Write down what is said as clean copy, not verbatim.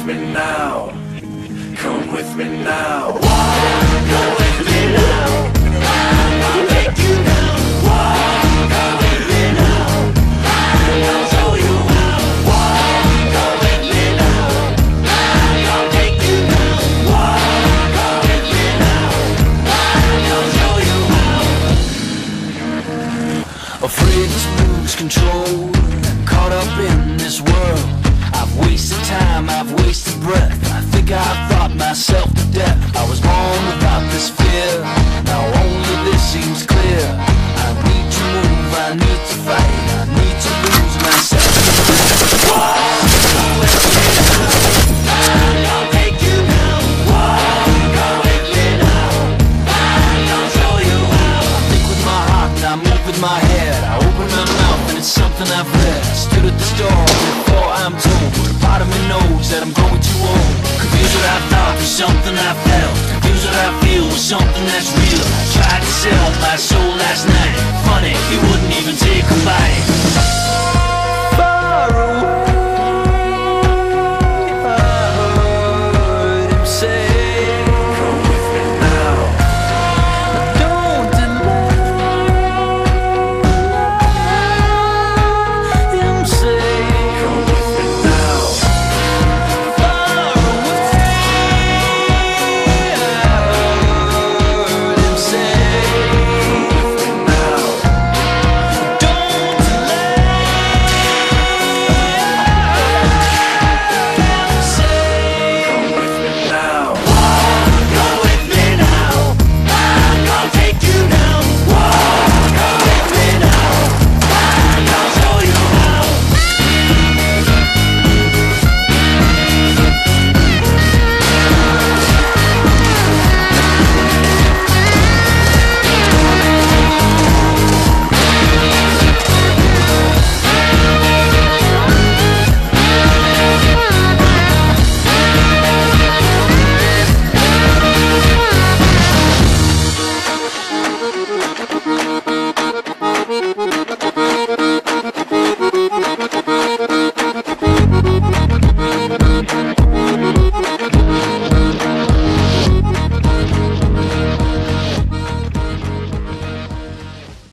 me now. Come with me now. Go with me now. I'll take you now. Go with me now. I'll show you how. Go with me now. I'll take you now. Go with me now. I'll show you how. Afraid to lose control, caught up in this world. I've wasted time, I've wasted breath. I think I've thought myself to death. I was born without this fear, now only this seems clear. I need to move, I need to fight, I need to lose myself. I'll take you now. Go with me now. I'll show you how. I think with my heart and I move with my head. I open my mouth and it's something I've read. I stood at the store before I'm told, but a part of me knows that I'm growing too old. Confused what I thought was something I felt, confused what I feel was something that's real. I tried to sell my soul last night. Funny, he wouldn't even take a bite.